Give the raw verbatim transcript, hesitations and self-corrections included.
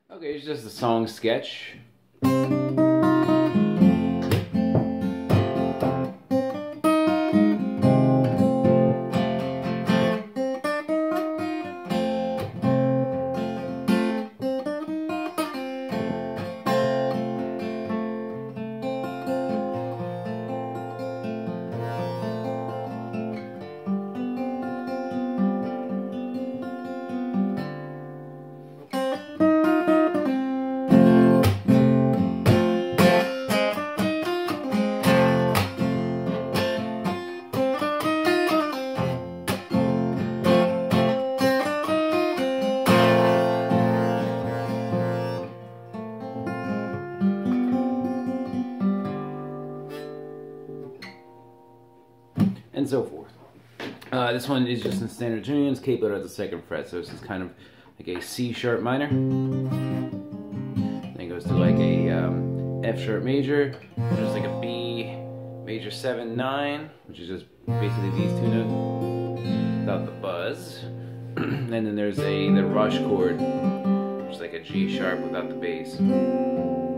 Okay, it's just a song sketch. And so forth. Uh, this one is just in standard tuning. It's capoed at the second fret, so this is kind of like a C sharp minor. Then it goes to like a um, F sharp major. There's like a B major seven nine, which is just basically these two notes without the buzz. And then there's a the rush chord, which is like a G sharp without the bass.